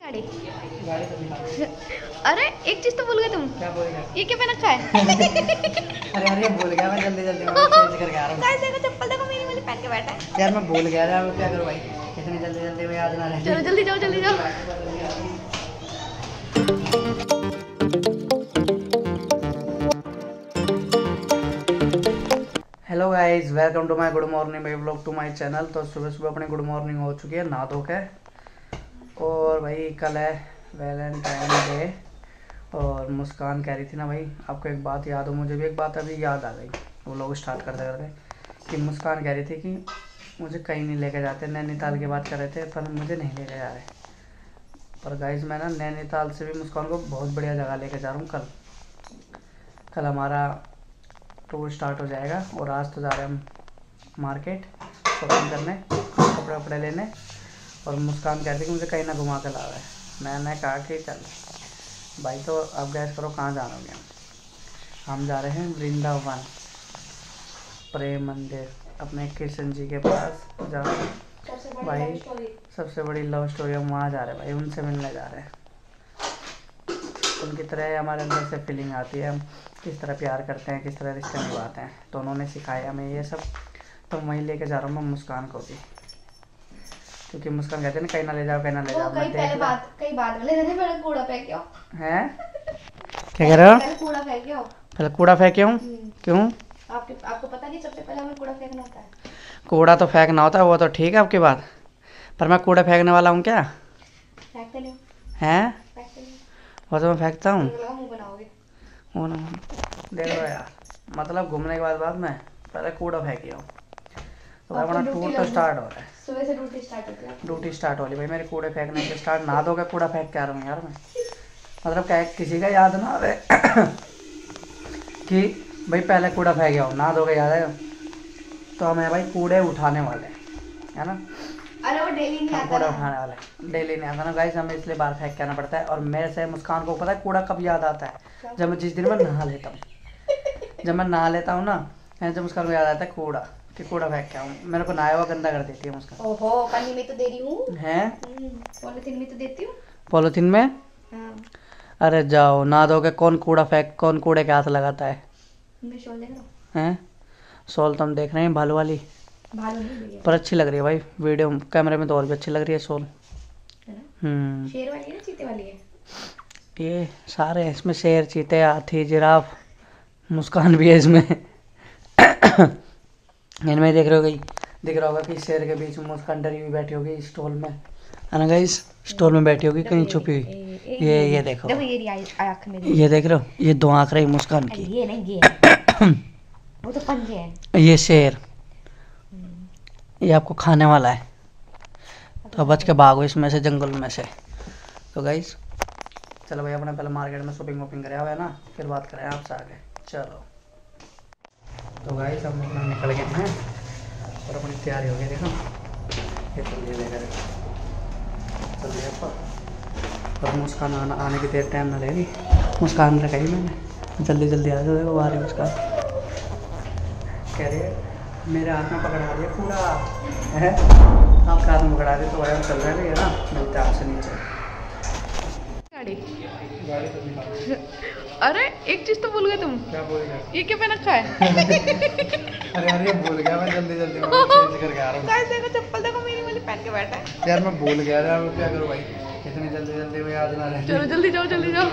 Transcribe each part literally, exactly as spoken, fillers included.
गाड़ी गाड़ी तो दिखा। अरे एक चीज तो भूल गए तुम। क्या बोल गया? ये क्या पहन रखा है? अरे अरे भूल गया मैं, जल्दी जल्दी मैं चेंज करके आ रहा हूँ। गाइस देखो चप्पल देखो मेरी वाली पहन के बैठा है। यार मैं भूल गया यार, क्या करूँ भाई, इतनी जल्दी जल्दी में याद ना रहे। चलो जल्दी जाओ जल्दी जाओ। Hello guys, welcome to my good morning my vlog to my channel. तो सुबह सुबह अपनी गुड मॉर्निंग हो चुकी है नहा धो के। और भाई कल है वैलेंटाइन डे और मुस्कान कह रही थी ना भाई, आपको एक बात याद हो, मुझे भी एक बात अभी याद आ गई वो लोग स्टार्ट करते करते, कि मुस्कान कह रही थी कि मुझे कहीं नहीं लेके जाते, नैनीताल की बात कर रहे थे पर मुझे नहीं लेके जा रहे। पर गाइस मैं ना नैनीताल से भी मुस्कान को बहुत बढ़िया जगह लेके जा रहा हूँ। कल कल हमारा टूर स्टार्ट हो जाएगा और आज तो जा रहे हैं हम मार्केट शॉपिंग करने, कपड़े वपड़े लेने। और मुस्कान कहती कि मुझे कहीं ना घुमा के ला रहा है। मैंने कहा कि चल भाई, तो अब गैस करो कहाँ जाना होगा। हम जा रहे हैं वृंदावन प्रेम मंदिर, अपने कृष्ण जी के पास जहाँ भाई सबसे बड़ी लव स्टोरी, हम वहाँ जा रहे हैं भाई, उनसे मिलने जा रहे हैं। उनकी तरह हमारे अंदर से फीलिंग आती है, हम किस तरह प्यार करते हैं, किस तरह रिश्ते निभाते हैं, तो उन्होंने सिखाया हमें ये सब। तो वहीं लेके जा रहा हूँ मैं मुस्कान को भी, क्योंकि मुस्कान कहते हैं ना कहीं ना ले जाओ कहीं ना ले जाओ। कई पहले बात कई बाद में ले जाने, पहले कूड़ा फेंक आओ। हैं क्या कह रहे हो? पहले कूड़ा फेंक आओ। पहले कूड़ा फेंके हूँ? क्यों? आपके आपको पता नहीं सबसे पहले हमें कूड़ा फेंकना होता है? कूड़ा तो फेंकना होता है, वो तो ठीक है आपकी बात, पर मैं कूड़ा फेंकने वाला हूँ क्या? फेंकते नहीं हैं? फेंकते नहीं। वो तो मैं फेंकता हूँ। मुंह बनाओगे वो ना देख लो यार, मतलब घूमने के बाद बाद में पहले कूड़ा फेंकी हूँ। तो भाई अपना टूर तो स्टार्ट हो रहा है, सुबह से ड्यूटी स्टार्ट होती है। ड्यूटी स्टार्ट हो रही भाई मेरे, कूड़े फेंकने से स्टार्ट। नहा धो के कूड़ा फेंक के आ रहा हूँ यार मैं, मतलब क्या किसी का याद ना आवे कि भाई पहले कूड़ा फेंक आओ, नहा धो के याद है। तो हमें भाई कूड़े उठाने वाले है ना। अरे वो डेली नहीं आता, कूड़ा उठाने वाले डेली नहीं आता ना गाइस, हमें इसलिए बाहर फेंक के आना पड़ता है। और मेरे से मुस्कान को पता है कूड़ा कब याद आता है? जब मैं जिस दिन मैं नहा लेता हूँ, जब मैं नहा लेता हूँ ना, जब मुस्कान को याद आता है कूड़ा, कि कूड़ा फेंक के आऊँ। मेरे को नहाया हुआ गंदा कर देती है मुस्कान। ओहो, पानी में तो दे रही हूँ, हैं पॉलिथीन में तो देती हूँ। पॉलिथीन में? हाँ। अरे जाओ, नहा धो के कौन कूड़ा फेंक, कौन कूड़े के हाथ लगाता है? मैं शॉल देख रहा हूँ। हैं शॉल तो हम देख रहे हैं भालू वाली, भालू नहीं भैया, पर अच्छी लग रही है भाई, वीडियो कैमरे में तो और भी अच्छी लग रही है शॉल। है ना? हम्म शेर वाली है ना चीते वाली है? ये सारे हैं इसमें, शेर, चीते, हाथी, जिराफ, मुस्कान भी है इसमें इनमें देख रहे हो गई, दिख रहा होगा कि शेर के बीच में मुस्कान डरी हुई बैठी होगी स्टॉल में, है ना गाइस? स्टॉल में बैठी होगी कहीं छुपी हुई। ये ये देखो, देखो ये आँख मेरी, ये देख रहे हो, ये दो आँख रही मुस्कान की। ये नहीं, ये वो तो पंजे हैं। ये शेर, ये आपको खाने वाला है, तो बच के भागो इसमें से, जंगल में से। तो गाइस चलो भाई, अपने पहले मार्केट में शॉपिंग वॉपिंग करे हुआ है ना, फिर बात करें आपसे आगे। चलो तो गाइस हम अपना निकल गए हैं और अपनी तैयारी हो गई, देखो ये चलिए लेकर चलिए पर। और मुस्कान आना आने की देर टाइम ना ले रही, मुस्कान रखाई मैंने, जल्दी जल्दी आ जाओ। देखो आ रही मुस्कान, कह रही है मेरे हाथ में पकड़ा दिया पूरा है, आपके हाथ में पकड़ा दिया। तो भाई हम चल रहे हैं ना, मिलते हैं आपसे नीचे। गाड़ी गाड़ी तो निकाल। अरे एक चीज तो भूल गए तुम। क्या बोल गया? ये क्या पहन रखा है? अरे अरे भूल गया मैं, जल्दी जल्दी में चेंज करके आ रहा हूँ। गाइस देखो चप्पल देखो मेरी वाली पहन के बैठा है। यार मैं भूल गया यार, क्या करूँ भाई, इतनी जल्दी जल्दी में याद ना रहे। चलो जल्दी जाओ जल्दी जाओ।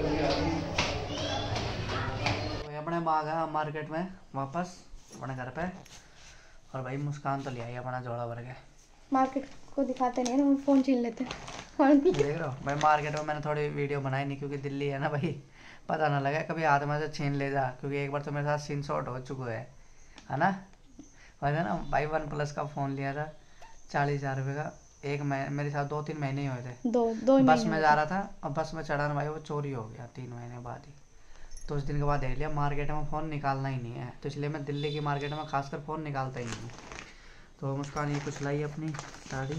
अपने माँ गया मार्केट में वापस अपने घर पे, और भाई मुस्कान तो ले आई अपना जोड़ा भर के। मार्केट को दिखाते नहीं है ना, फोन छीन लेते हैं। देख रहे हो भाई, मार्केट में मैंने थोड़ी वीडियो बनाई नहीं, क्योंकि दिल्ली है ना भाई, पता ना लगे कभी हाथ में से छीन ले जा, क्योंकि एक बार तो मेरे साथ सीन शॉट हो चुका है है ना। वैसे ना भाई वन प्लस का फ़ोन लिया था चालीस हज़ार रुपये का, एक महीने मेरे साथ दो तीन महीने ही हुए थे। दो दो बस में जा रहा था और बस में चढ़ा ना भाई, वो चोरी हो गया तीन महीने बाद ही। तो उस दिन के बाद देख लिया मार्केट में फ़ोन निकालना ही नहीं है, तो इसलिए मैं दिल्ली की मार्केट में खासकर फ़ोन निकालता ही नहीं हूँ। तो मुस्कान ये कुछ लाई अपनी साड़ी,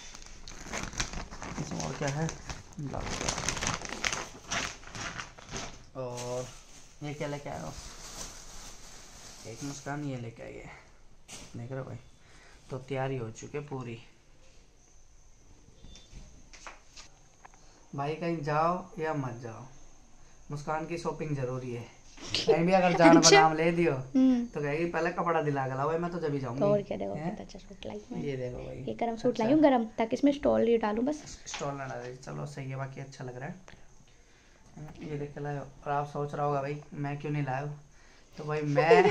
इसमें और क्या है, और ये क्या लेके आया हो? एक मुस्कान ये लेके आई है, देख रहे हो भाई। तो तैयारी हो चुकी है पूरी। भाई कहीं जाओ या मत जाओ, मुस्कान की शॉपिंग जरूरी है। कहीं भी अगर जान अच्छा। बनाम ले दियो हम्म तो कहेगी पहले कपड़ा दिला के लाओ भाई, मैं तो जब ही तो और जाऊंगी। क्या, देखो हैं? कितना अच्छा सूट लाई मैं। ये देखो भाई, ये गरम सूट अच्छा। लाई हूँ गरम, ताकि इसमें स्टॉल ये डालूं बस। स्टॉल ना डाले, चलो सही है, बाकी अच्छा लग रहा है। ये देख के लाए, और आप सोच रहा होगा भाई मैं क्यों नहीं लाया, तो भाई मैं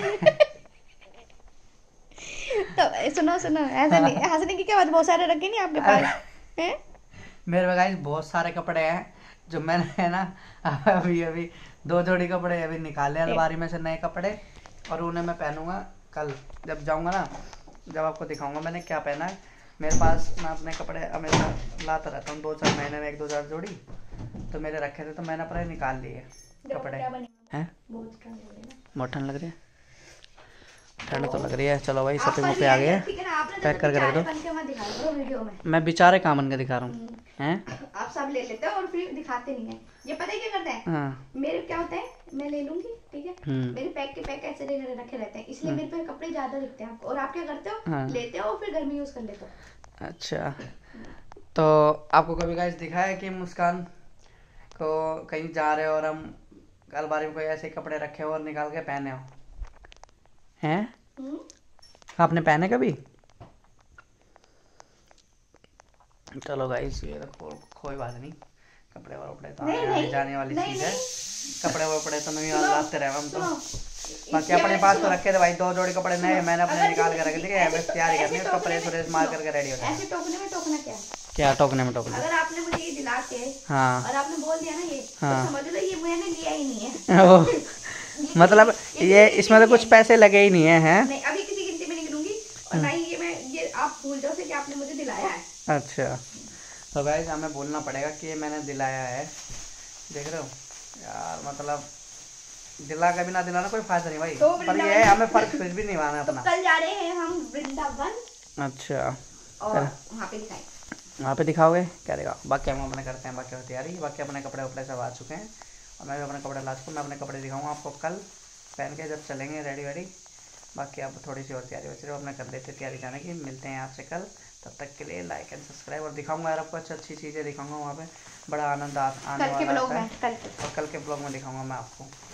तो सुनो सुनो, ऐसा नहीं, हंसने की क्या बात, बहुत सारे रखे नहीं आपके पास हैं? मेरे पास गाइस बहुत सारे कपड़े हैं जो मैंने है ना अभी अभी दो जोड़ी कपड़े अभी निकाले अलमारी में से, नए कपड़े, और उन्हें मैं पहनूंगा कल जब जाऊंगा ना, जब आपको दिखाऊंगा मैंने क्या पहना है। मेरे पास मैं अपने कपड़े हमेशा लाता रहता हूँ, दो चार महीने में एक दो चार जोड़ी, तो मेरे रखे थे तो मैंने अपने निकाल लिए कपड़े हैं। बहुत ठंड लग रही है, ठंड तो लग रही है। चलो भाई शॉपिंग पे आ गए हैं, पैक करके रख दो। मैं बेचारे काम बन के दिखा रहा हूँ हैं। आप सब ले लेते हो और फिर दिखाते नहीं है। ये पता है क्या करते हैं? हाँ मेरे क्या होता है, मैं ले लूंगी ठीक है, हम्म मेरे पैक के पैक ऐसे ले रखे रहते हैं, इसलिए मेरे पे कपड़े ज्यादा दिखते हैं आपको। और आप क्या करते हो, हाँ। लेते हो और फिर घर में यूज कर लेते हो। अच्छा, तो आपको कभी गाइस दिखा है कि मुस्कान को कहीं जा रहे हो और हम अलमारी में कोई ऐसे कपड़े रखे हो और निकाल के पहने हो हैं? हम्म आपने पहने कभी? चलो गाइस ये तो कोई बात नहीं, कपड़े वपड़े तो नहीं, आने नहीं, जाने वाली नहीं, चीज है, नहीं। कपड़े वपड़े तो नहीं सुनो, लाते रहे हम तो। सुनो, बाकी ये अपने वाले पास तो सुनो। रखे थे भाई, दो जोड़ी कपड़े नए मैंने अपने अगर निकाल के किसी- रख दिए, ऐसे बस तो- तैयारी ऐसे करनी है, टोकने कपड़े में- सुरेश मार सुनो, करके रेडी हो जाए। ऐसे टोकने में टोकना क्या है? क्या टोकने में टोकने? अगर आपने मुझे ये दिला के हाँ और आपने बोल दिया ना ये, हाँ। तो समझ लो ये मैंने लिया ही नहीं है। ओ, मतलब ये इसमें तो कुछ पैसे लगे ही नहीं है हैं? नहीं, अभी किसी गिनती में नहीं गिनूंगी, और ना ही ये मैं ये आप भूल जाओ कि आपने मुझे दिलाया है। अच्छा, तो गाइस हमें बोलना पड़ेगा कि ये मैंने दिलाया है, देख रहे हो यार, मतलब दिला के भी ना दिलाना कोई फायदा नहीं भाई, तो पर ये है हमें फर्क फिर भी नहीं माना तो अपना। कल जा रहे हैं हम वृंदावन, अच्छा, और वहाँ पे दिखाएंगे। वहाँ पे दिखाओगे क्या दिखाओ, बाकी हम अपने करते हैं बाकी और तैयारी, बाकी अपने कपड़े वपड़े सब आ चुके हैं, और मैं भी अपने कपड़े ला चुका हूँ। मैं अपने कपड़े दिखाऊंगा आपको कल पहन के जब चलेंगे रेडी वेडी। बाकी अब थोड़ी सी और तैयारी बच रही है, अपने कर लेते तैयारी जाने की। मिलते हैं आपसे कल, तब तक के लिए लाइक एंड सब्सक्राइब, और दिखाऊंगा यार आपको अच्छी अच्छी चीज़ें दिखाऊंगा वहाँ पे, बड़ा आनंद आ- आने कल के वाला ब्लॉग है। में कल के और कल के ब्लॉग में दिखाऊंगा मैं आपको।